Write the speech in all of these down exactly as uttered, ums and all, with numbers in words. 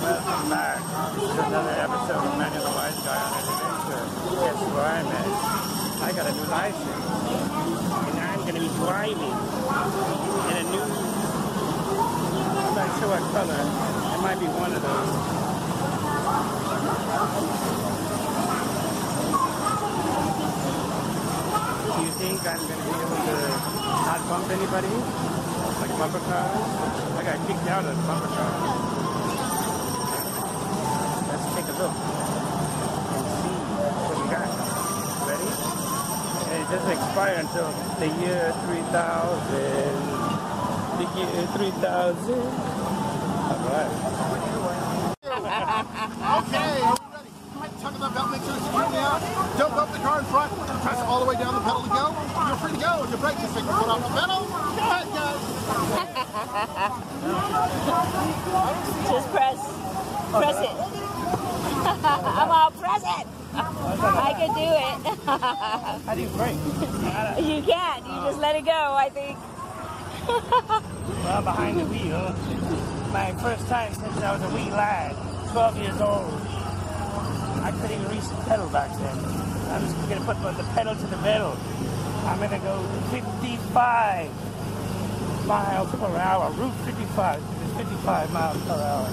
Welcome back to another episode of Manuel the Wise Guy on an Adventure. Guess where I'm at? I got a new license, and I'm going to be driving in a new, I'm not sure what color, it might be one of those. Do you think I'm going to be able to not bump anybody? Like bumper cars? I got kicked out of the bumper car. Let's take a look and see what we got. Ready? And it doesn't expire until the year three thousand. The year three thousand. Alright. Okay, are we ready? Tuck the belt, make sure it's securely out. Don't bump the car in front. Press all the way down the pedal to go. You're free to go. When you brake, just take your foot off the pedal. Go ahead, guys. Just press. Press it. I'm all press it. I can do it. How do you brake? You can't. You just let it go, I think. Well, I'm behind the wheel. My first time since I was a wee lad, twelve years old. I couldn't even reach the pedal back then. I'm just gonna put the pedal to the metal. I'm gonna go fifty-five miles per hour. Route fifty-five. It's fifty-five miles per hour.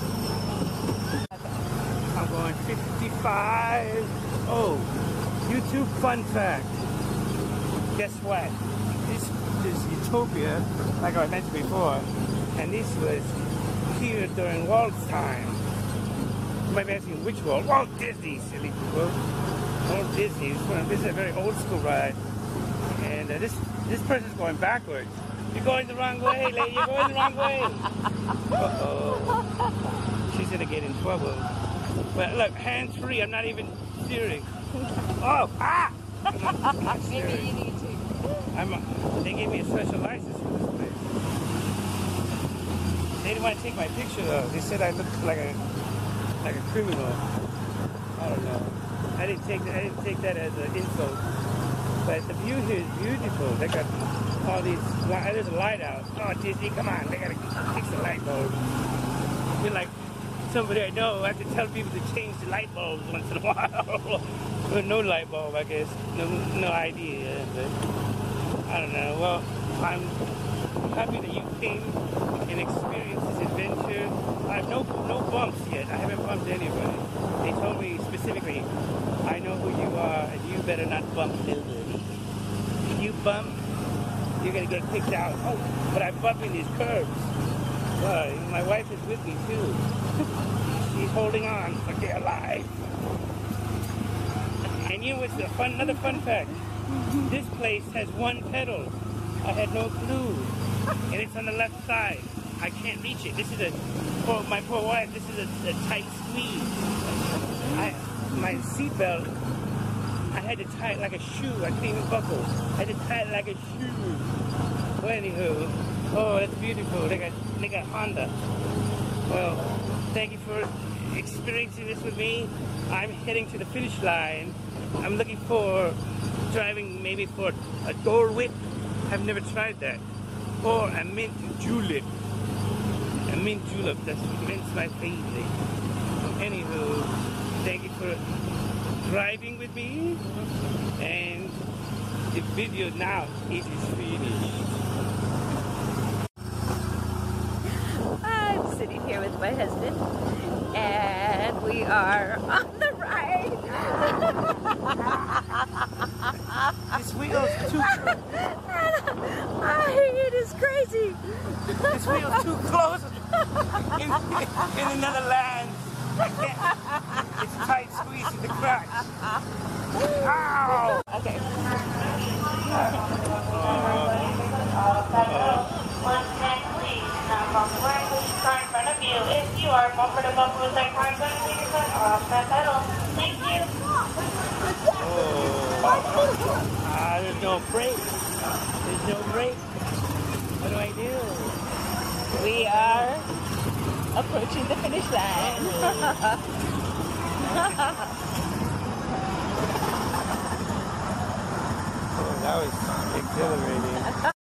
I'm going fifty-five. Oh, YouTube fun fact. Guess what? This is Utopia, like I mentioned before, and this was here during Walt's time. You might be asking which Walt? Walt Disney, silly people. Walt Disney. This is a very old school ride, and uh, this this person's going backwards. You're going the wrong way, lady. You're going the wrong way. Uh oh. She's gonna get in trouble. But look, hands free. I'm not even steering. Oh, ah! I'm not, I'm not Maybe you need to. I'm a, they gave me a special license for this place. They didn't want to take my picture though. They said I looked like a like a criminal. I don't know. I didn't take that. I didn't take that as an insult. But the view here is beautiful. They got all these. There's a light out. Oh, Disney, come on! They gotta fix the light bulb. You're like somebody I know. I have to tell people to change the light bulbs once in a while. But no light bulb, I guess. No, no idea. But I don't know. Well, I'm happy that you came and experienced this adventure. I have no no bumps yet. I haven't bumped anybody. They told me specifically, I know who you are, and you better not bump nobody. If you bump, you're gonna get kicked out. Oh, but I'm bumping these curbs. Well, my wife is with me too. She's holding on for dear life. And you know what's the fun? Another fun fact. This place has one pedal. I had no clue, and it's on the left side. I can't reach it. This is a, for my poor wife, this is a, a tight squeeze. I, my seatbelt, I had to tie it like a shoe. I couldn't even buckle. I had to tie it like a shoe. Well, anywho, oh, that's beautiful. They got, they got Honda. Well, thank you for experiencing this with me. I'm heading to the finish line. I'm looking for driving maybe for a door whip. I've never tried that. Or a mint julep. A mint julep, that's mint's my favorite. Anywho, thank you for driving with me. And the video now it is finished. I'm sitting here with my husband, and we are on the ride. This wheel's too It is crazy. This wheel's too close in, in another land. It's tight squeeze in the crotch. Ow! Okay. One ten, please. Now, bumper right, please. Car in front of you. If you are bumper to bumper with that car, go ahead and take your foot off that pedal. Thank you. Oh. Ah, there's no brake. There's no brake. What do I do? We are approaching the finish line. Oh, that was exhilarating.